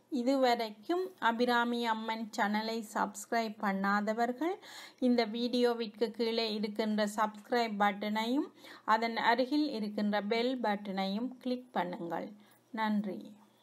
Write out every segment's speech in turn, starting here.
இதுவரைக்கும் அபிராமி அம்மன் சேனலை சப்ஸ்கிரைப் பண்ணாதவர்கள் இந்த வீடியோவிற்கு கீழே இருக்கின்ற சப்ஸ்கிரைப் பட்டனையும் அதன் அருகில் இருக்கின்ற பெல் பட்டனையும் கிளிக் பண்ணுங்கள். நன்றி.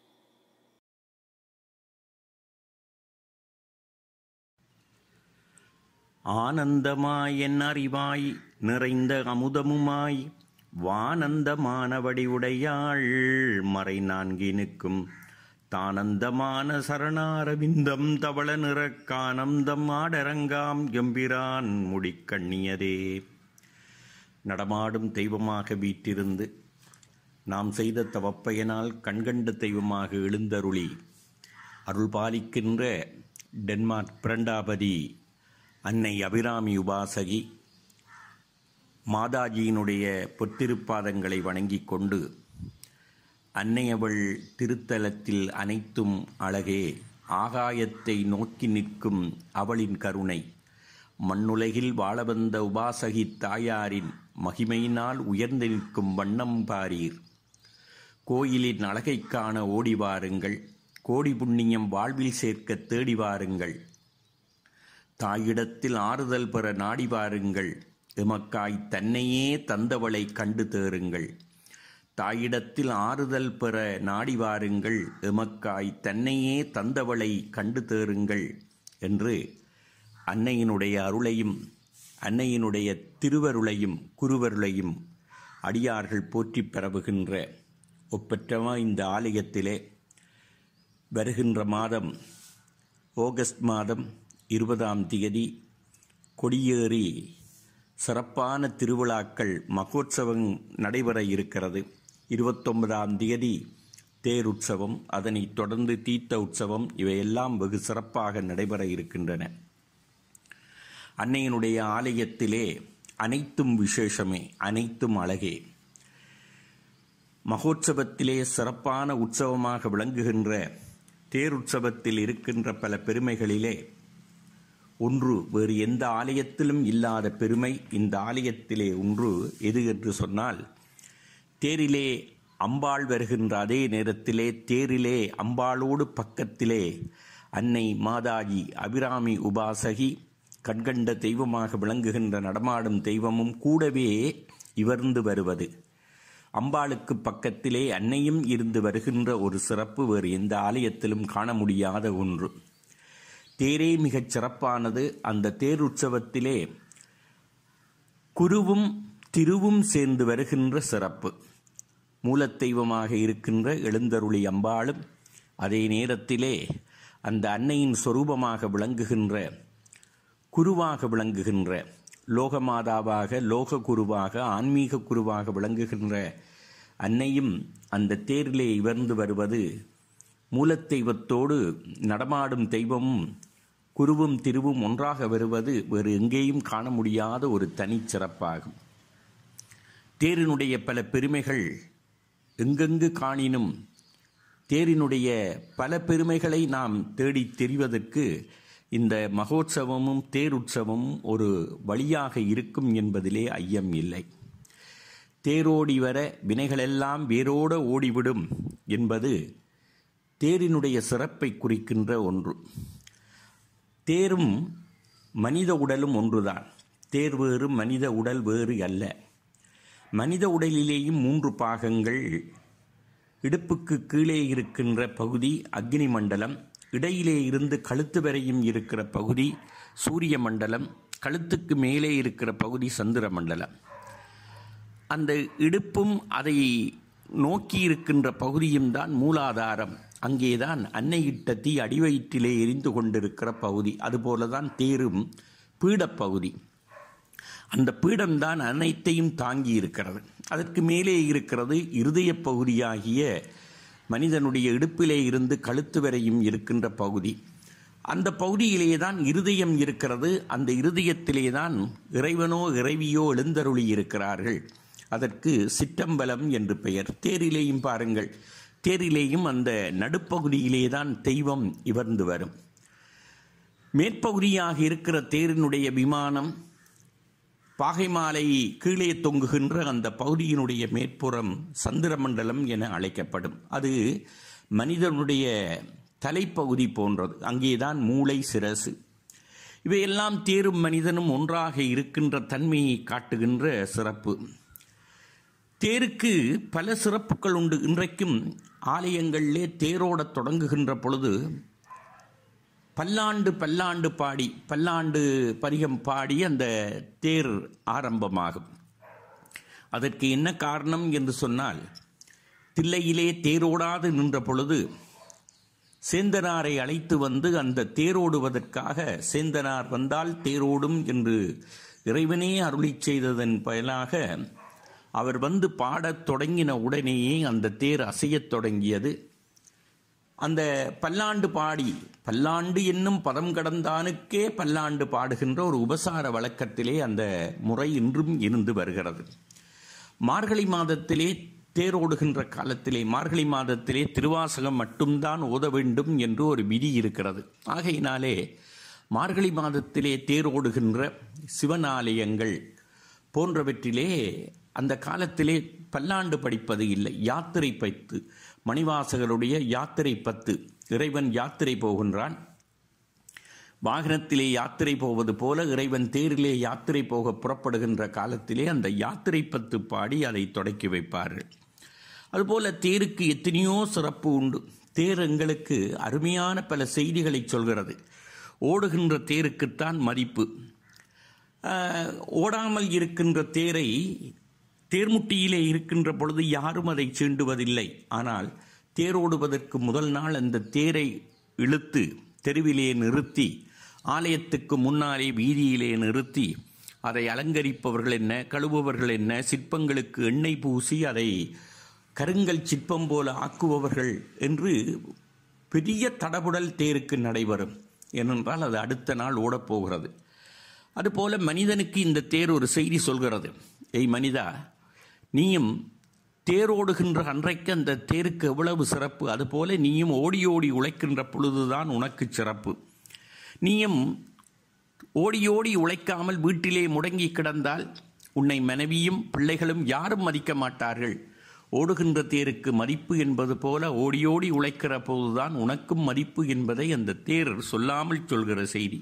ஆனந்தமாய் என் அறிவாய் நிறைந்த அமுதமுமாய் வானந்தமான வடிவுடையாள் மறை நான்கினுக்கும் தானந்தமான சரணாரவிந்தம் தவள நிறக்கானந்தம் ஆடரங்காம் எம்பிரான் முடிக்கண்ணியதே. நடமாடும் தெய்வமாக வீற்றிருந்து நாம் செய்த தவப்பயனால் கண்கண்ட தெய்வமாக எழுந்தருளி அருள் பாலிக்கின்ற டென்மார்க் பிரண்டாபதி அன்னை அபிராமி உபாசகி மாதாஜியினுடைய பொத்திருப்பாதங்களை வணங்கிக் கொண்டு அன்னையவள் திருத்தலத்தில் அனைத்தும் அழகே, ஆகாயத்தை நோக்கி நிற்கும் அவளின் கருணை, மண்ணுலகில் வாழ வந்த உபாசகி தாயாரின் மகிமையினால் உயர்ந்து நிற்கும் வண்ணம் பாரீர். கோயிலின் அழகை காண ஓடி வாருங்கள், கோடி புண்ணியம் வாழ்வில் சேர்க்க தேடி வாருங்கள். தாயிடத்தில் ஆறுதல் பெற நாடி வாருங்கள், எமக்காய் தன்னையே தந்தவளை கண்டு தேறுங்கள். தாயிடத்தில் ஆறுதல் பெற நாடி வாருங்கள், எமக்காய் தன்னையே தந்தவளை கண்டு தேறுங்கள் என்று அன்னையினுடைய அருளையும் அன்னையினுடைய திருவருளையும் குருவருளையும் அடியார்கள் போற்றி பரவுகின்ற ஒப்பற்றமா இந்த ஆலயத்திலே வருகின்ற மாதம் ஆகஸ்ட் மாதம் 20ஆம் தேதி கொடியேறி சிறப்பான திருவிழாக்கள் மகோத்சவம் நடைபெற இருக்கிறது. 29ஆம் தேதி தேருற்சவம், அதனைத் தொடர்ந்து தீர்த்த உற்சவம், இவையெல்லாம் வெகு சிறப்பாக நடைபெற இருக்கின்றன. அன்னையினுடைய ஆலயத்திலே அனைத்தும் விசேஷமே, அனைத்தும் அழகே. மகோத்சவத்திலே சிறப்பான உற்சவமாக விளங்குகின்ற தேருற்சவத்தில் இருக்கின்ற பல பெருமைகளிலே ஒன்று, வேறு எந்த ஆலயத்திலும் இல்லாத பெருமை இந்த ஆலயத்திலே ஒன்று எது என்று சொன்னால், தேரிலே அம்பாள் வருகின்ற அதே நேரத்திலே தேரிலே அம்பாளோடு பக்கத்திலே அன்னை மாதாஜி அபிராமி உபாசகி கண்கண்ட தெய்வமாக விளங்குகின்ற நடமாடும் தெய்வமும் கூடவே இவர்ந்து வருவது. அம்பாளுக்கு பக்கத்திலே அன்னையும் இருந்து வருகின்ற ஒரு சிறப்பு வேறு எந்த ஆலயத்திலும் காண முடியாத ஒன்று. தேரே மிகச் சிறப்பானது. அந்த தேருற்சவத்திலே குருவும் திருவும் சேர்ந்து வருகின்ற சிறப்பு. மூலத்தெய்வமாக இருக்கின்ற எழுந்தருளி அம்பாளும் அதே நேரத்திலே அந்த அன்னையின் சொரூபமாக விளங்குகின்ற குருவாக விளங்குகின்ற லோகமாதாவாக லோக குருவாக ஆன்மீக குருவாக விளங்குகின்ற அன்னையும் அந்த தேரிலே இவர்ந்து வருவது மூலத்தெய்வத்தோடு நடமாடும் தெய்வமும் குருவும் திருவும் ஒன்றாக வருவது வேறு எங்கேயும் காண முடியாத ஒரு தனிச்சிறப்பாகும். தேரினுடைய பல பெருமைகள் எங்கெங்கு காணினும் தேரினுடைய பல பெருமைகளை நாம் தேடி தெரிவதற்கு இந்த மகோத்சவமும் தேருற்சவமும் ஒரு வழியாக இருக்கும் என்பதிலே ஐயம் இல்லை. தேரோடி வர வினைகளெல்லாம் வேரோட ஓடிவிடும் என்பது தேரினுடைய சிறப்பை குறிக்கின்ற ஒன்று. தேரும் மனித உடலும் ஒன்றுதான். தேர் வேறு, மனித உடல் வேறு அல்ல. மனித உடலிலேயும் 3 பாகங்கள். இடுப்புக்கு கீழே இருக்கின்ற பகுதி அக்னி மண்டலம், இடையிலே இருந்து கழுத்து வரையும் இருக்கிற பகுதி சூரிய மண்டலம், கழுத்துக்கு மேலே இருக்கிற பகுதி சந்திர மண்டலம். அந்த இடுப்பும் அதை நோக்கி இருக்கின்ற பகுதியும் தான் மூலாதாரம். அங்கேதான் அன்னையிட்ட தீ அடிவயிற்றிலே எரிந்து கொண்டிருக்கிற பகுதி. அதுபோலதான் தேரும் பீடப்பகுதி. அந்த பீடம்தான் அனைத்தையும் தாங்கி இருக்கிறது. அதற்கு மேலே இருக்கிறது இருதய பகுதியாகிய மனிதனுடைய இடுப்பிலே இருந்து கழுத்து வரையும் இருக்கின்ற பகுதி. அந்த பகுதியிலேதான் இருதயம் இருக்கிறது. அந்த இருதயத்திலேதான் இறைவனோ இறைவியோ எழுந்தருளி இருக்கிறார்கள். அதற்கு சிற்றம்பலம் என்று பெயர். தேரிலேயும் பாருங்கள், தேரிலேயும் அந்த நடுப்பகுதியிலேதான் தெய்வம் இவர்ந்து வரும். மேற்பகுதியாக இருக்கிற தேரினுடைய விமானம் பாகை மாலை கீழே தொங்குகின்ற அந்த பகுதியினுடைய மேற்புறம் சந்திரமண்டலம் என அழைக்கப்படும். அது மனிதனுடைய தலைப்பகுதி போன்றது. அங்கேதான் மூளை, சிரசு. இவையெல்லாம் தேரும் மனிதனும் ஒன்றாக இருக்கின்ற தன்மையை காட்டுகின்ற சிறப்பு. தேருக்கு பல சிறப்புகள் உண்டு. இன்றைக்கும் ஆலயங்களிலே தேரோட தொடங்குகின்ற பொழுது பல்லாண்டு பாடி, பல்லாண்டு பதிகம் பாடி அந்த தேர் ஆரம்பமாகும். அதற்கு என்ன காரணம் என்று சொன்னால், தில்லையிலே தேரோடாது நின்ற பொழுது சேந்தனாரை அழைத்து வந்து அந்த தேரோடுவதற்காக, சேந்தனார் வந்தால் தேரோடும் என்று இறைவனே அருளி செய்ததன் பயனாக அவர் வந்து பாடத் தொடங்கின உடனேயே அந்த தேர் அசையத் தொடங்கியது. அந்த பல்லாண்டு பாடி, பல்லாண்டு என்னும் பதம் கடந்தானுக்கே பல்லாண்டு பாடுகின்ற ஒரு உபசார வழக்கத்திலே அந்த முறை இன்றும் இருந்து வருகிறது. மார்கழி மாதத்திலே தேரோடுகின்ற காலத்திலே, மார்கழி மாதத்திலே திருவாசகம் மட்டும்தான் ஓத வேண்டும் என்று ஒரு விதி இருக்கிறது. ஆகையினாலே மார்கழி மாதத்திலே தேரோடுகின்ற சிவனாலயங்கள் போன்றவற்றிலே அந்த காலத்திலே பல்லாண்டு படிப்பது இல்லை. யாத்திரை 10, மணிவாசகருடைய யாத்திரை 10. இறைவன் யாத்திரை போகின்றான். வாகனத்திலே யாத்திரை போவது போல இறைவன் தேரிலே யாத்திரை போக புறப்படுகின்ற காலத்திலே அந்த யாத்திரை 10 பாடி அதை தொடக்கி வைப்பார்கள். அதுபோல தேருக்கு எத்தனையோ சிறப்பு உண்டு. தேர் எங்களுக்கு அருமையான பல செய்திகளை சொல்கிறது. ஓடுகின்ற தேருக்குத்தான் மதிப்பு. ஓடாமல் இருக்கின்ற தேரை தேர்முட்டியிலே இருக்கின்ற பொழுது யாரும் அதை சீண்டுவதில்லை. ஆனால் தேரோடுவதற்கு முதல் நாள் அந்த தேரை இழுத்து தெருவிலே நிறுத்தி, ஆலயத்துக்கு முன்னாலே வீதியிலே நிறுத்தி, அதை அலங்கரிப்பவர்கள் என்ன, கழுவுபவர்கள் என்ன, சிற்பங்களுக்கு எண்ணெய் பூசி அதை கருங்கல் சிற்பம் போல ஆக்குபவர்கள் என்று பெரிய தடபுடல் தேருக்கு நடைபெறும். ஏனென்றால் அது அடுத்த நாள் ஓடப்போகிறது. அதுபோல மனிதனுக்கு இந்த தேர் ஒரு செய்தி சொல்கிறது. ஏய் மனிதா, நீயும் தேரோடுகின்ற அன்றைக்கு அந்த தேருக்கு எவ்வளவு சிறப்பு, அதுபோல நீயும் ஓடி ஓடி உழைக்கின்ற பொழுதுதான் உனக்கு சிறப்பு. நீயும் ஓடி ஓடி உழைக்காமல் வீட்டிலே முடங்கி கிடந்தால் உன்னை மனைவியும் பிள்ளைகளும் யாரும் மதிக்க மாட்டார்கள். ஓடுகின்ற தேருக்கு மதிப்பு என்பது போல ஓடி ஓடி உழைக்கிற போதுதான் உனக்கும் மதிப்பு என்பதை அந்த தேர் சொல்லாமல் சொல்கிற செய்தி.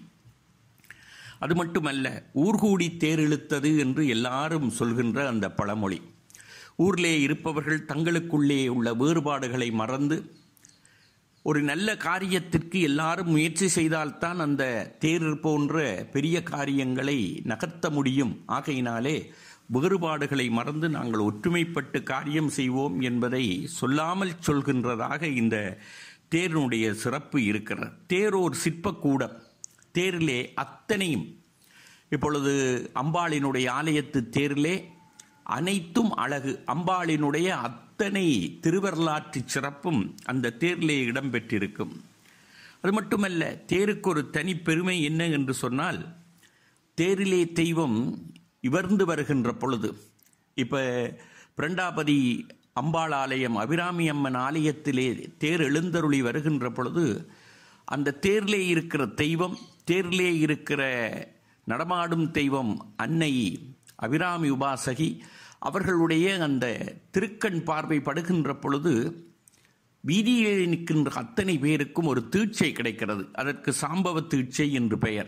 அது மட்டுமல்ல, ஊர்கூடி தேர் இழுத்தது என்று எல்லாரும் சொல்கின்ற அந்த பழமொழி. ஊரிலே இருப்பவர்கள் தங்களுக்குள்ளே உள்ள வேறுபாடுகளை மறந்து ஒரு நல்ல காரியத்திற்கு எல்லாரும் முயற்சி செய்தால்தான் அந்த தேர் போன்ற பெரிய காரியங்களை நகர்த்த முடியும். ஆகையினாலே வேறுபாடுகளை மறந்து நாங்கள் ஒற்றுமைப்பட்டு காரியம் செய்வோம் என்பதை சொல்லாமல் சொல்கின்றதாக இந்த தேரினுடைய சிறப்பு இருக்கிறது. தேர் ஒரு சிற்பக்கூடம். தேரிலே அத்தனையும், இப்பொழுது அம்பாளினுடைய ஆலயத்து தேரிலே அனைத்தும் அழகு. அம்பாளினுடைய அத்தனை திருவரலாற்று சிறப்பும் அந்த தேரிலே இடம்பெற்றிருக்கும். அது மட்டுமல்ல, தேருக்கு ஒரு தனி பெருமை என்ன என்று சொன்னால், தேரிலே தெய்வம் இவர்ந்து வருகின்ற பொழுது, இப்போ பிரண்டாபதி அம்பாள் ஆலயம், அபிராமி அம்மன் ஆலயத்திலே தேர் எழுந்தருளி வருகின்ற பொழுது அந்த தேரிலே இருக்கிற தெய்வம், தேரிலே இருக்கிற நடமாடும் தெய்வம் அன்னை அபிராமி உபாசகி அவர்களுடைய அந்த திருக்கண் பார்வை படுகின்ற பொழுது வீதியில் நிற்கின்ற அத்தனை பேருக்கும் ஒரு தீட்சை கிடைக்கிறது. அதற்கு சாம்பவ தீட்சை என்று பெயர்.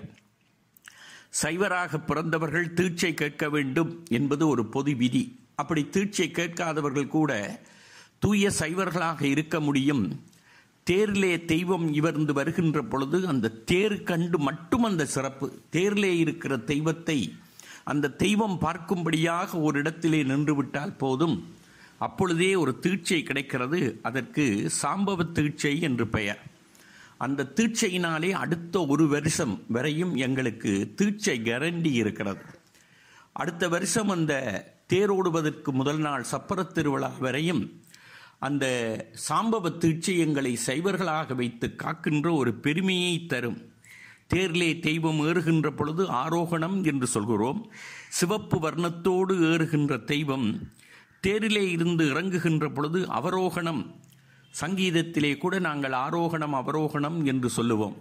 சைவராக பிறந்தவர்கள் தீட்சை கேட்க வேண்டும் என்பது ஒரு பொது விதி. அப்படி தீட்சை கேட்காதவர்கள் கூட தூய சைவர்களாக இருக்க முடியும். தேரிலே தெய்வம் இவர்ந்து வருகின்ற பொழுது அந்த தேர் கண்டு மட்டும் அந்த சிறப்பு. தேரிலே இருக்கிற தெய்வத்தை அந்த தெய்வம் பார்க்கும்படியாக ஒரு இடத்திலே நின்றுவிட்டால் போதும், அப்பொழுதே ஒரு தீட்சை கிடைக்கிறது. அதற்கு சாம்பவ தீட்சை என்று பெயர். அந்த தீட்சையினாலே அடுத்த ஒரு வருஷம் வரையும் எங்களுக்கு தீட்சை கேரண்டி இருக்கிறது. அடுத்த வருஷம் அந்த தேரோடுவதற்கு முதல் நாள் சப்பரத் திருவிழா வரையும் அந்த சாம்பவ தீட்சை எங்களை சைவர்களாக வைத்து காக்கின்ற ஒரு பெருமையை தரும். தேரிலே தெய்வம் ஏறுகின்ற பொழுது ஆரோகணம் என்று சொல்கிறோம். சிவப்பு வர்ணத்தோடு ஏறுகின்ற தெய்வம் தேரிலே இருந்து இறங்குகின்ற பொழுது அவரோகணம். சங்கீதத்திலே கூட நாங்கள் ஆரோகணம் அவரோகணம் என்று சொல்லுவோம்.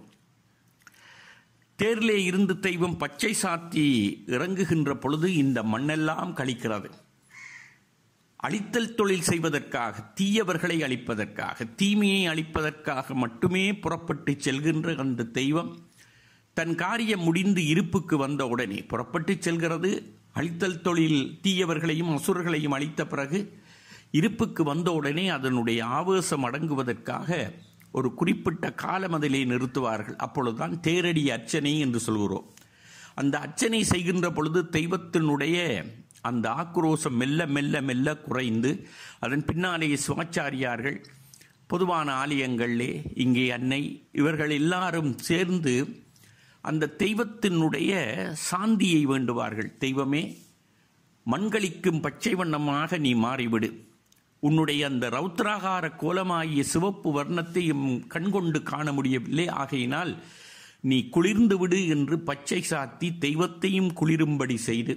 தேரிலே இருந்து தெய்வம் பச்சை சாத்தி இறங்குகின்ற பொழுது இந்த மண்ணெல்லாம் கழிக்கிறது. அழித்தல் தொழில் செய்வதற்காக, தீயவர்களை அழிப்பதற்காக, தீமையை அழிப்பதற்காக மட்டுமே புறப்பட்டு செல்கின்ற அந்த தெய்வம் தன் காரியம் முடிந்து இருப்புக்கு வந்த உடனே புறப்பட்டு செல்கிறது. அழித்தல் தொழில் தீயவர்களையும் அசுரர்களையும் அழித்த பிறகு இருப்புக்கு வந்த உடனே அதனுடைய ஆவேசம் அடங்குவதற்காக ஒரு குறிப்பிட்ட காலம் அதிலே நிறுத்துவார்கள். அப்பொழுதுதான் தேரடி அர்ச்சனை என்று சொல்கிறோம். அந்த அர்ச்சனை செய்கின்ற பொழுது தெய்வத்தினுடைய அந்த ஆக்ரோஷம் மெல்ல மெல்ல மெல்ல குறைந்து அதன் பின்னாலே சிவாச்சாரியார்கள் பொதுவான ஆலயங்களிலே இங்கே அன்னை இவர்கள் எல்லாரும் சேர்ந்து அந்த தெய்வத்தினுடைய சாந்தியை வேண்டுவார்கள். தெய்வமே, மண்களிக்கும் பச்சை வண்ணமாக நீ மாறிவிடு. உன்னுடைய அந்த ரௌத்ராகார கோலமாகிய சிவப்பு வர்ணத்தை கண்கொண்டு காண முடியவில்லை. ஆகையினால் நீ குளிர்ந்து விடு என்று பச்சை சாத்தி தெய்வத்தையும் குளிரும்படி செய்து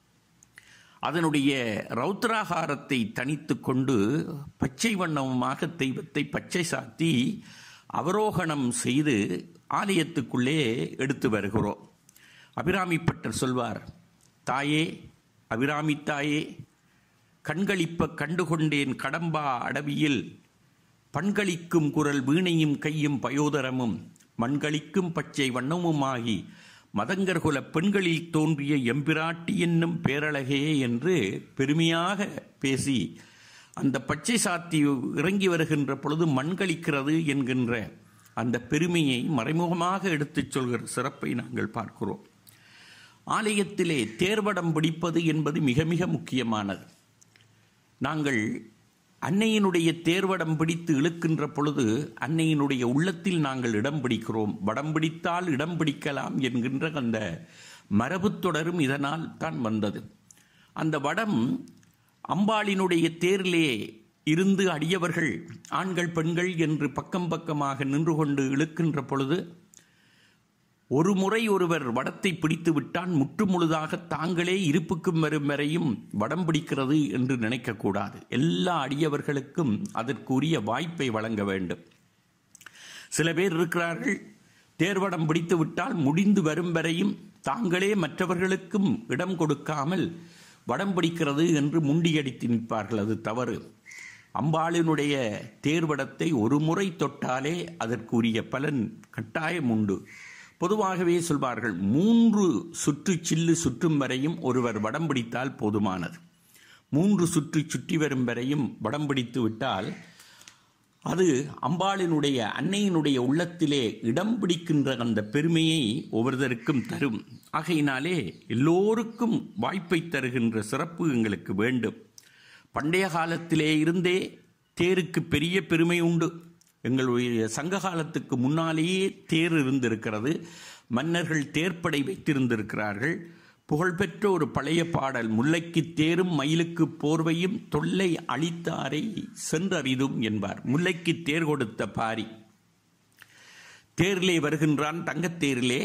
அதனுடைய ரௌத்ராகாரத்தை தனித்து கொண்டு பச்சை வண்ணமாக தெய்வத்தை பச்சை சாத்தி அவரோகணம் செய்து ஆலயத்துக்குள்ளே எடுத்து வருகிறோம். அபிராமிப்பட்டர் சொல்வார், தாயே, அபிராமி தாயே, கண்களிப்ப கண்டுகொண்டேன் கடம்பா அடவியில் பண்களிக்கும் குரல் வீணையும் கையும் பயோதரமும் மண்களிக்கும் பச்சை வண்ணமுமாகி மதங்கர்குல பெண்களில் தோன்றிய எம்பிராட்டி என்னும் பேரழகே என்று பெருமையாக பேசி அந்த பச்சை சாத்தி இறங்கி வருகின்ற பொழுது மண்களிக்கிறது என்கின்ற அந்த பெருமையை மறைமுகமாக எடுத்துச் சொல்கிற சிறப்பை நாங்கள் பார்க்கிறோம். ஆலயத்திலே தேர்வடம் பிடிப்பது என்பது மிக மிக முக்கியமானது. நாங்கள் அன்னையினுடைய தேர்வடம் பிடித்து இழுக்கின்ற பொழுது அன்னையினுடைய உள்ளத்தில் நாங்கள் இடம் பிடிக்கிறோம். வடம் பிடித்தால் இடம் பிடிக்கலாம் என்கின்ற அந்த மரபு தொடரும் இதனால் தான் வந்தது. அந்த வடம் அம்பாளினுடைய தேரிலே இருந்து அடியவர்கள் ஆண்கள் பெண்கள் என்று பக்கம் பக்கமாக நின்று கொண்டு இழுக்கின்ற பொழுது ஒரு முறை ஒருவர் வடத்தை பிடித்து விட்டால் முற்று முழுதாக தாங்களே இருப்புக்கும் வரும் வரையும் வடம் பிடிக்கிறது என்று நினைக்கக்கூடாது. எல்லா அடியவர்களுக்கும் அதற்குரிய வாய்ப்பை வழங்க வேண்டும். சில பேர் இருக்கிறார்கள், தேர்வடம் பிடித்து விட்டால் முடிந்து வரும் வரையும் தாங்களே மற்றவர்களுக்கும் இடம் கொடுக்காமல் வடம் பிடிக்கிறது என்று முண்டியடித்து நிற்பார்கள். அது தவறு. அம்பாளினுடைய தேர்வடத்தை ஒரு முறை தொட்டாலே அதற்குரிய பலன் கட்டாயம் உண்டு. பொதுவாகவே சொல்வார்கள், 3 சுற்று சில்லு சுற்றும் வரையும் ஒருவர் வடம் பிடித்தால் போதுமானது. 3 சுற்று சுற்றி வரும் வரையும் வடம் பிடித்து விட்டால் அது அம்பாளினுடைய அன்னையினுடைய உள்ளத்திலே இடம் பிடிக்கின்ற அந்த பெருமையை ஒவ்வொருத்தருக்கும் தரும். ஆகையினாலே எல்லோருக்கும் வாய்ப்பை தருகின்ற சிறப்பு எங்களுக்கு வேண்டும். பண்டைய காலத்திலே இருந்தே தேருக்கு பெரிய பெருமை உண்டு. எங்களுடைய சங்க காலத்துக்கு முன்னாலேயே தேர் இருந்திருக்கிறது. மன்னர்கள் தேர்ப்படை வைத்திருந்திருக்கிறார்கள். புகழ்பெற்ற ஒரு பழைய பாடல், முல்லைக்கு தேரும் மயிலுக்கு போர்வையும் தொல்லை அளித்தாரை சென்றறிதும் என்பார். முல்லைக்கு தேர் கொடுத்த பாரி தேரிலே வருகின்றான். தங்கத்தேரிலே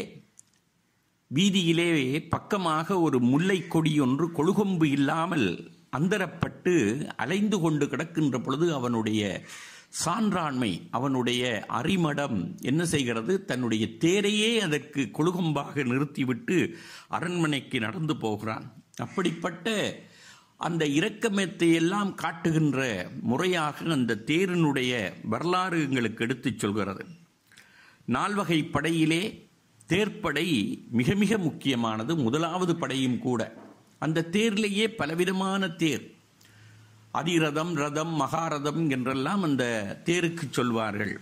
வீதியிலே பக்கமாக ஒரு முல்லை கொடி ஒன்று கொழுகொம்பு இல்லாமல் அந்தரப்பட்டு அலைந்து கொண்டு கிடக்கின்ற பொழுது அவனுடைய சான்றாண்மை, அவனுடைய அறிமடம் என்ன செய்கிறது, தன்னுடைய தேரையே அதற்கு கொழுகொம்பாக நிறுத்திவிட்டு அரண்மனைக்கு நடந்து போகிறான். அப்படிப்பட்ட அந்த இரக்கமத்தை எல்லாம் காட்டுகின்ற முறையாக அந்த தேரினுடைய வரலாறு எங்களுக்கு எடுத்துச் சொல்கிறது. 4 வகை படையிலே தேர்ப்படை மிக மிக முக்கியமானது, முதலாவது படையும் கூட. அந்த தேரிலேயே பலவிதமான தேர், அதிரதம், ரதம், மகாரதம் என்றெல்லாம் அந்த தேருக்கு சொல்வார்கள்.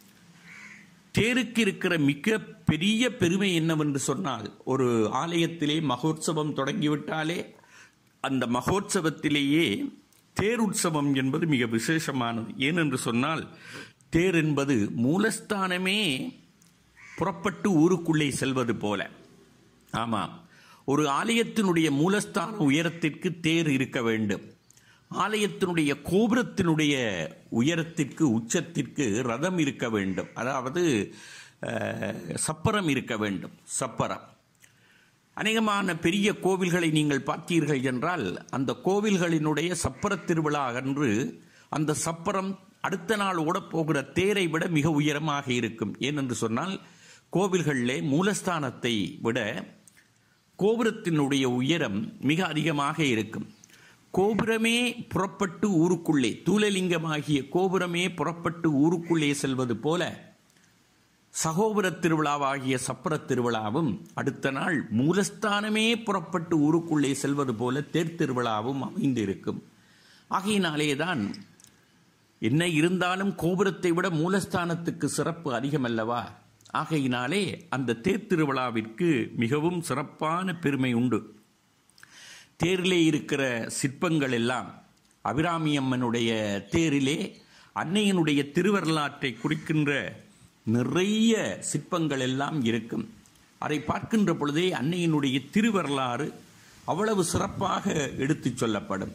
தேருக்கு இருக்கிற மிக பெரிய பெருமை என்னவென்று சொன்னால், ஒரு ஆலயத்திலே மகோற்சவம் தொடங்கிவிட்டாலே அந்த மகோற்சவத்திலேயே தேருற்சவம் என்பது மிக விசேஷமானது. ஏனென்று சொன்னால், தேர் என்பது மூலஸ்தானமே புறப்பட்டு ஊருக்குள்ளே செல்வது போல. ஆமாம், ஒரு ஆலயத்தினுடைய மூலஸ்தான உயரத்திற்கு தேர் இருக்க வேண்டும். ஆலயத்தினுடைய கோபுரத்தினுடைய உயரத்திற்கு உச்சத்திற்கு ரதம் இருக்க வேண்டும். அதாவது சப்பரம் இருக்க வேண்டும். சப்பரம் அநேகமான பெரிய கோவில்களை நீங்கள் பார்த்தீர்கள் என்றால், அந்த கோவில்களினுடைய சப்பர திருவிழா அன்று அந்த சப்பரம் அடுத்த நாள் ஓடப்போகிற தேரை விட மிக உயரமாக இருக்கும். ஏனென்று சொன்னால், கோவில்களிலே மூலஸ்தானத்தை விட கோபுரத்தினுடைய உயரம் மிக அதிகமாக இருக்கும். கோபுரமே புறப்பட்டு ஊருக்குள்ளே, தூலலிங்கமாகிய கோபுரமே புறப்பட்டு ஊருக்குள்ளே செல்வது போல சகோபுர திருவிழாவாகிய சப்பர திருவிழாவும், அடுத்த நாள் மூலஸ்தானமே புறப்பட்டு ஊருக்குள்ளே செல்வது போல தேர் திருவிழாவும் அமைந்திருக்கும். ஆகையினாலேதான் என்ன இருந்தாலும் கோபுரத்தை விட மூலஸ்தானத்துக்கு சிறப்பு அதிகமல்லவா? ஆகையினாலே அந்த தேர் திருவிழாவிற்கு மிகவும் சிறப்பான பெருமை உண்டு. தேரிலே இருக்கிற சிற்பங்கள் எல்லாம் அபிராமி அம்மனுடைய தேரிலே அன்னையினுடைய திருவரலாற்றை குறிக்கின்ற நிறைய சிற்பங்கள் எல்லாம் இருக்கும். அதை பார்க்கின்ற பொழுதே அன்னையினுடைய திருவரலாறு அவ்வளவு சிறப்பாக எடுத்துச் சொல்லப்படும்.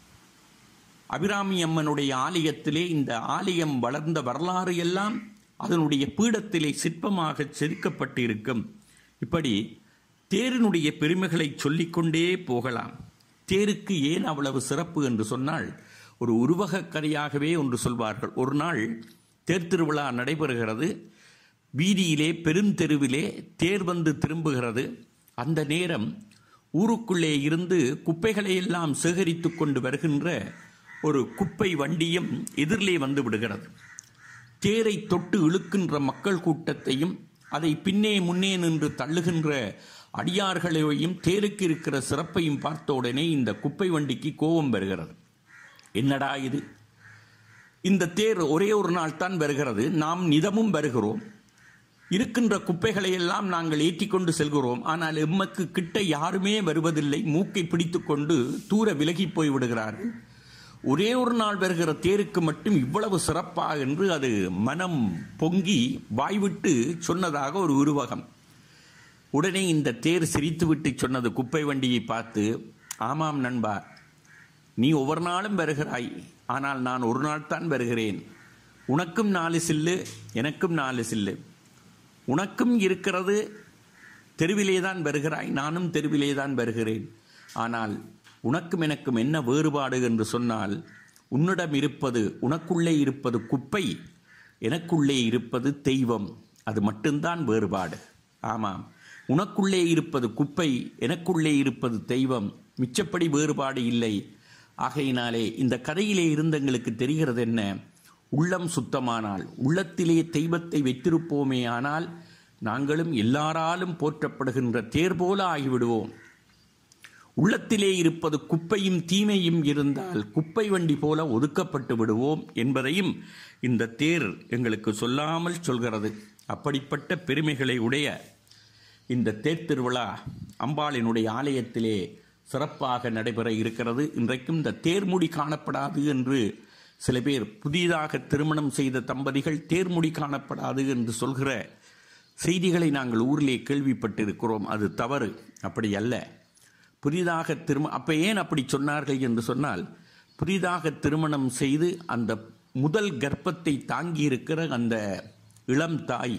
அபிராமி அம்மனுடைய ஆலயத்திலே இந்த ஆலயம் வளர்ந்த வரலாறு எல்லாம் அதனுடைய பீடத்திலே சிற்பமாக செதுக்கப்பட்டு இருக்கும். இப்படி தேரினுடைய பெருமைகளை சொல்லிக்கொண்டே போகலாம். தேருக்கு ஏன் அவ்வளவு சிறப்பு என்று சொன்னால், ஒரு உருவக கதையாகவே ஒன்று சொல்வார்கள். ஒரு நாள் தேர் திருவிழா நடைபெறுகிறது. வீதியிலே பெருந்தெருவிலே தேர் வந்து திரும்புகிறது. அந்த நேரம் ஊருக்குள்ளே இருந்து குப்பைகளை எல்லாம் சேகரித்து கொண்டு வருகின்ற ஒரு குப்பை வண்டியும் எதிரிலே வந்து விடுகிறது. தேரை தொட்டு இழுக்கின்ற மக்கள் கூட்டத்தையும் அதை பின்னே முன்னே நின்று தள்ளுகின்ற அடியார்களையும் தேருக்கு இருக்கிற சிறப்பையும் பார்த்த உடனே இந்த குப்பை வண்டிக்கு கோபம் வருகிறது. என்னடா இது, இந்த தேர் ஒரே ஒரு நாள் தான் வருகிறது, நாம் நிதமும் வருகிறோம், இருக்கின்ற குப்பைகளை எல்லாம் நாங்கள் ஏற்றி கொண்டு செல்கிறோம், ஆனால் எம்மக்கு கிட்ட யாருமே வருவதில்லை, மூக்கை பிடித்து கொண்டு தூர விலகி போய் விடுகிறார்கள். ஒரே ஒரு நாள் வருகிற தேருக்கு மட்டும் இவ்வளவு சிறப்பா என்று அது மனம் பொங்கி வாய்விட்டு சொன்னதாக ஒரு உருவகம். உடனே இந்த தேர் சிரித்துவிட்டு சொன்னது குப்பை வண்டியை பார்த்து, ஆமாம் நண்பா, நீ ஒவ்வொரு நாளும் வருகிறாய், ஆனால் நான் ஒரு நாள் தான் வருகிறேன். உனக்கும் 4 சில்லு, எனக்கும் 4 சில்லு. உனக்கும் இருக்கிறது, தெருவிலே தான் வருகிறாய், நானும் தெருவிலே தான் வருகிறேன். ஆனால் உனக்கும் எனக்கும் என்ன வேறுபாடு என்று சொன்னால், உன்னிடம் இருப்பது, உனக்குள்ளே இருப்பது குப்பை, எனக்குள்ளே இருப்பது தெய்வம். அது மட்டும்தான் வேறுபாடு. ஆமாம், உனக்குள்ளே இருப்பது குப்பை, எனக்குள்ளே இருப்பது தெய்வம், மிச்சப்படி வேறுபாடு இல்லை. ஆகையினாலே இந்த கதையிலே இருந்தங்களுக்கு தெரிகிறது என்ன, உள்ளம் சுத்தமானால், உள்ளத்திலே தெய்வத்தை வைத்திருப்போமே ஆனால் நாங்களும் எல்லாராலும் போற்றப்படுகின்ற தேர் போல ஆகிவிடுவோம். உள்ளத்திலே இருப்பது குப்பையும் தீமையும் இருந்தால் குப்பை வண்டி போல ஒதுக்கப்பட்டு விடுவோம் என்பதையும் இந்த தேர் எங்களுக்கு சொல்லாமல் சொல்கிறது. அப்படிப்பட்ட பெருமைகளை உடைய இந்த தேர் திருவிழா அம்பாளினுடைய ஆலயத்திலே சிறப்பாக நடைபெற இருக்கிறது. இன்றைக்கும் இந்த தேர்முடி காணப்படாது என்று சில பேர், புதிதாக திருமணம் செய்த தம்பதிகள் தேர்முடி காணப்படாது என்று சொல்கிற செய்திகளை நாங்கள் ஊரிலே கேள்விப்பட்டிருக்கிறோம். அது தவறு, அப்படி அல்ல. புதிதாக அப்போ ஏன் அப்படி சொன்னார்கள் என்று சொன்னால், புதிதாக திருமணம் செய்து அந்த முதல் கர்ப்பத்தை தாங்கியிருக்கிற அந்த இளம் தாய்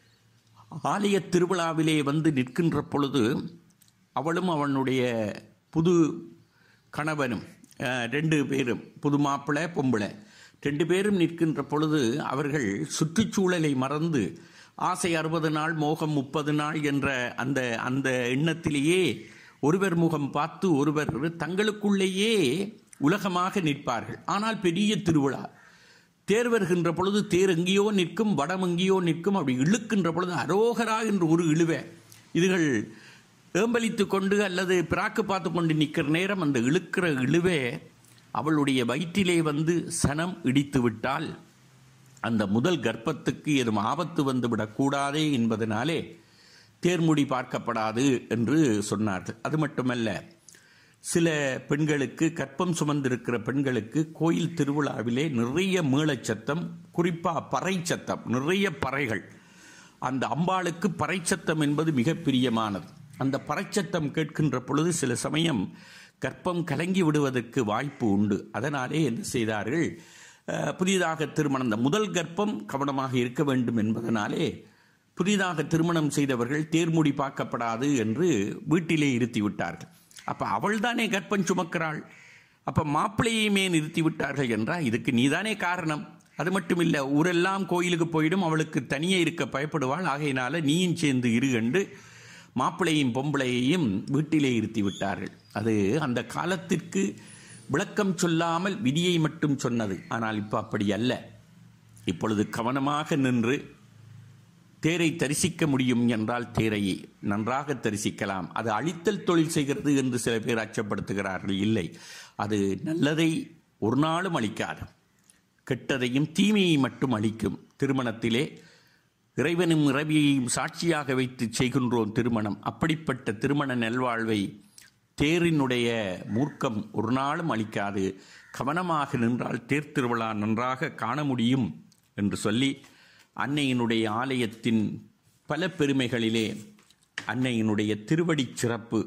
ஆலய திருவிழாவிலே வந்து நிற்கின்ற பொழுது, அவளும் அவனுடைய புது கணவனும் 2 பேரும், புது மாப்பிள்ளை பொம்பளை 2 பேரும் நிற்கின்ற பொழுது அவர்கள் சுற்றுச்சூழலை மறந்து ஆசை 60 நாள் மோகம் 30 நாள் என்ற அந்த எண்ணத்திலேயே ஒருவர் முகம் பார்த்து ஒருவர் தங்களுக்குள்ளேயே உலகமாக நிற்பார்கள். ஆனால் பெரிய திருவிழா, தேர் வருகின்ற பொழுது தேர் எங்கேயோ நிற்கும், வடம் எங்கேயோ நிற்கும். அப்படி இழுக்கின்ற பொழுது அரோகரா என்று ஒரு இழுவை, இதுகள் ஏம்பலித்து கொண்டு அல்லது பிராக்கு பார்த்து கொண்டு நிற்கிற நேரம் அந்த இழுக்கிற இழுவே அவளுடைய வயிற்றிலே வந்து சனம் இடித்து விட்டால் அந்த முதல் கர்ப்பத்துக்கு ஏதும் ஆபத்து வந்து விடக்கூடாதே என்பதனாலே தேர்முடி பார்க்கப்படாது என்று சொன்னார்கள். அது மட்டுமல்ல, சில பெண்களுக்கு, கற்பம் சுமந்திருக்கிற பெண்களுக்கு கோயில் திருவிழாவிலே நிறைய மேளச்சத்தம், குறிப்பாக பறை சத்தம், நிறைய பறைகள். அந்த அம்பாளுக்கு பறைச்சத்தம் என்பது மிக பிரியமானது. அந்த பறைச்சத்தம் கேட்கின்ற பொழுது சில சமயம் கற்பம் கலங்கி விடுவதற்கு வாய்ப்பு உண்டு. அதனாலே என்ன செய்தார்கள், புதிதாக திருமணம், முதல் கர்ப்பம் கவனமாக இருக்க வேண்டும் என்பதனாலே புதிதாக திருமணம் செய்தவர்கள் தேர்முடி பார்க்கப்படாது என்று வீட்டிலே இருத்தி விட்டார்கள். அப்போ அவள் தானே கர்ப்பம் சுமக்கிறாள், அப்போ மாப்பிள்ளையுமே நிறுத்தி விட்டார்கள் என்றால் இதுக்கு நீதானே காரணம். அது மட்டும் இல்லை, ஊரெல்லாம் கோயிலுக்கு போயிடும், அவளுக்கு தனியே இருக்க பயப்படுவாள், ஆகையினால நீயும் சேர்ந்து இரு என்று மாப்பிள்ளையும் பொம்பளையையும் வீட்டிலே இருத்தி விட்டார்கள். அது அந்த காலத்திற்கு விளக்கம் சொல்லாமல் விதியை மட்டும் சொன்னது. ஆனால் இப்போ அப்படி அல்ல. இப்பொழுது கவனமாக நின்று தேரை தரிசிக்க முடியும் என்றால் தேரை நன்றாக தரிசிக்கலாம். அது அழித்தல் தொழில் செய்கிறது என்று சில பேர் அச்சப்படுத்துகிறார்கள். இல்லை, அது நல்லதை ஒரு நாளும் அளிக்காது, கெட்டதையும் தீமையை மட்டும் அளிக்கும். திருமணத்திலே இறைவனும் இறைவியையும் சாட்சியாக வைத்து செய்கின்றோம் திருமணம். அப்படிப்பட்ட திருமண நல்வாழ்வை தேரினுடைய மூர்க்கம் ஒரு நாளும் அளிக்காது. கவனமாக நின்றால் தேர் திருவிழா நன்றாக காண முடியும் என்று சொல்லி, அன்னையினுடைய ஆலயத்தின் பல பெருமைகளிலே அன்னையினுடைய திருவடி சிறப்பு,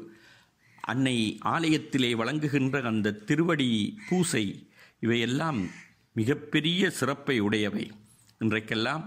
அன்னை ஆலயத்திலே வழங்குகின்ற அந்த திருவடி பூசை, இவையெல்லாம் மிகப்பெரிய சிறப்பை உடையவை. இன்றைக்கெல்லாம்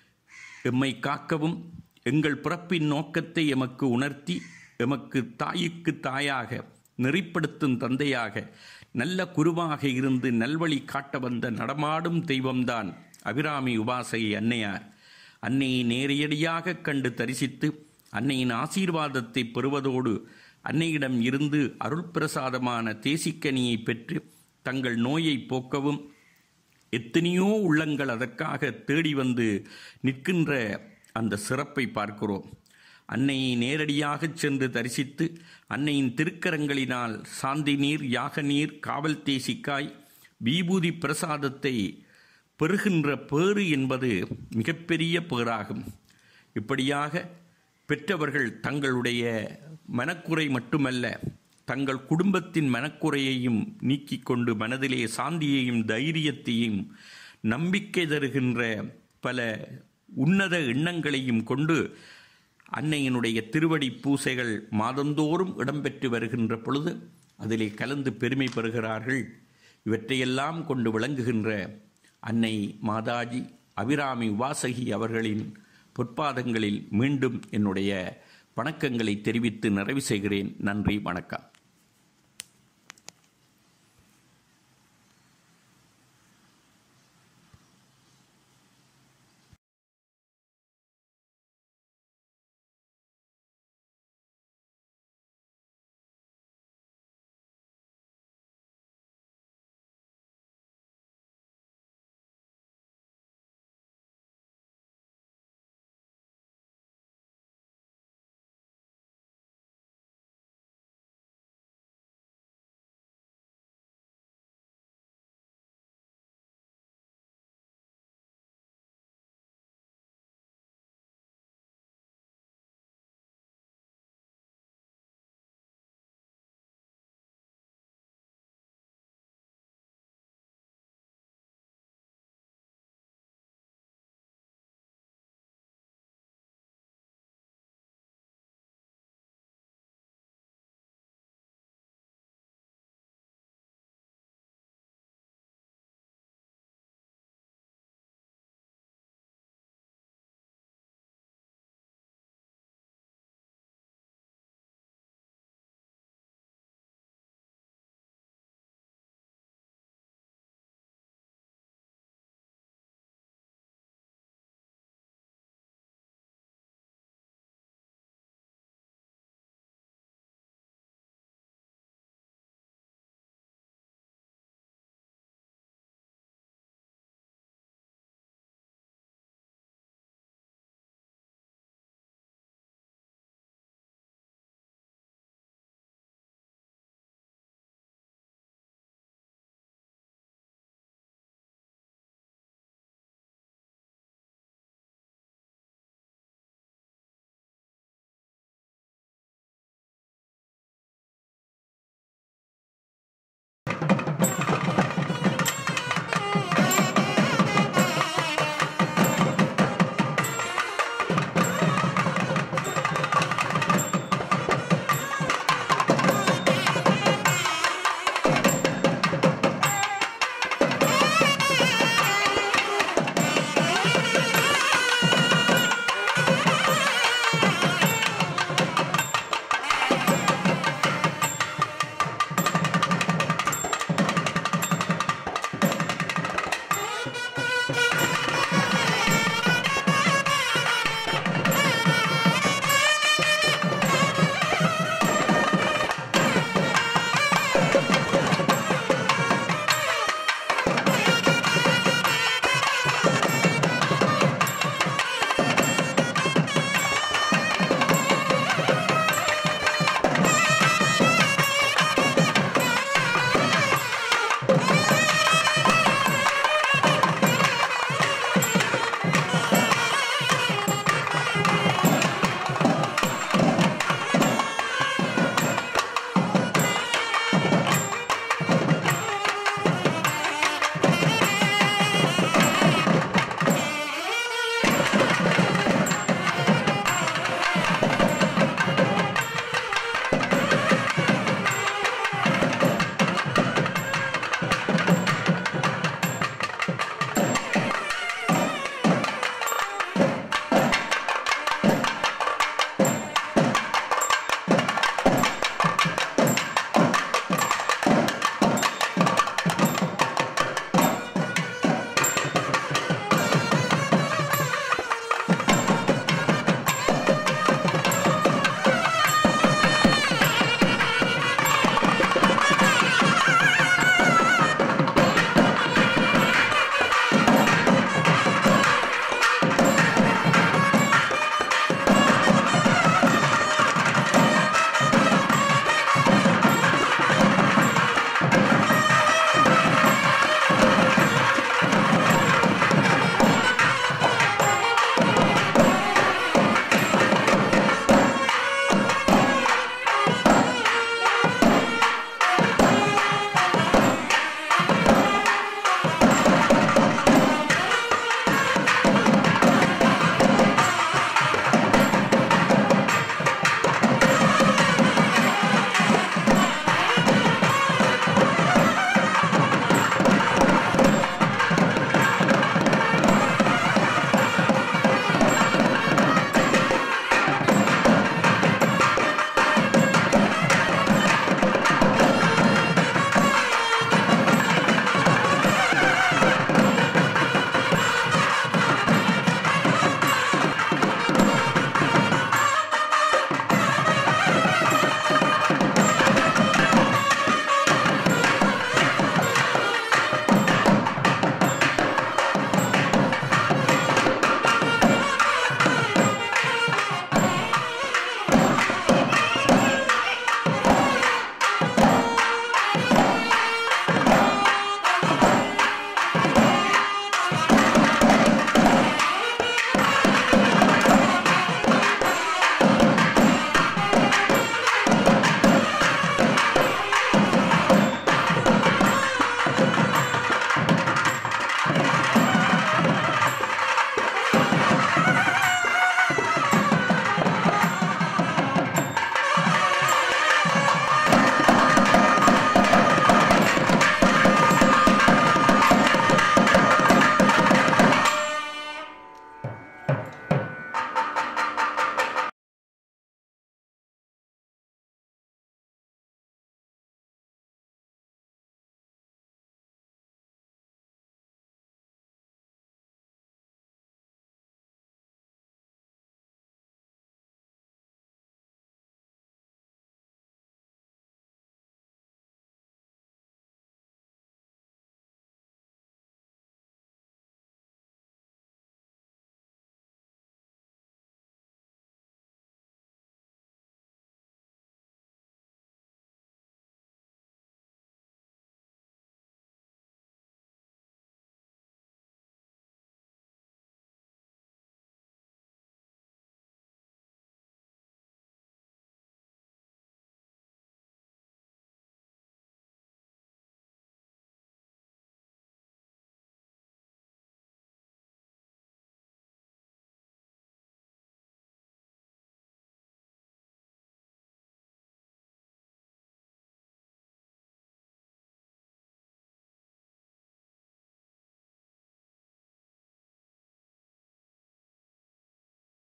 எம்மை காக்கவும் எங்கள் பிறப்பின் நோக்கத்தை எமக்கு உணர்த்தி எமக்கு தாய்க்கு தாயாக நெறிப்படுத்தும் தந்தையாக நல்ல குருவாக இருந்து நல்வழி காட்ட வந்த நடமாடும் தெய்வம்தான் அபிராமி உபாசகி அன்னையார். அன்னையை நேரடியாக கண்டு தரிசித்து அன்னையின் ஆசீர்வாதத்தை பெறுவதோடு அன்னையிடம் இருந்து அருள் பிரசாதமான தேசிக்கனியை பெற்று தங்கள் நோயை போக்கவும் எத்தனையோ உள்ளங்கள் அதற்காக தேடி வந்து நிற்கின்ற அந்த சிறப்பை பார்க்கிறோம். அன்னையை நேரடியாக சென்று தரிசித்து அன்னையின் திருக்கரங்களினால் சாந்தி நீர், யாக நீர், காவல் தேசிக்காய், விபூதி பிரசாதத்தை பெறுகின்ற பேறு என்பது மிகப்பெரிய பேறாகும். இப்படியாக பெற்றவர்கள் தங்களுடைய மனக்குறை மட்டுமல்ல, தங்கள் குடும்பத்தின் மனக்குறையையும் நீக்கிக் கொண்டு மனதிலே சாந்தியையும் தைரியத்தையும் நம்பிக்கை தருகின்ற பல உன்னத எண்ணங்களையும் கொண்டு அன்னையினுடைய திருவடி பூசைகள் மாதந்தோறும் இடம்பெற்று வருகின்ற பொழுது அதிலே கலந்து பெருமை பெறுகிறார்கள். இவற்றையெல்லாம் கொண்டு விளங்குகின்ற அன்னை மாதாஜி அபிராமி உபாசகி அவர்களின் பொற்பாதங்களில் மீண்டும் என்னுடைய வணக்கங்களை தெரிவித்து நிறைவு செய்கிறேன். நன்றி, வணக்கம்.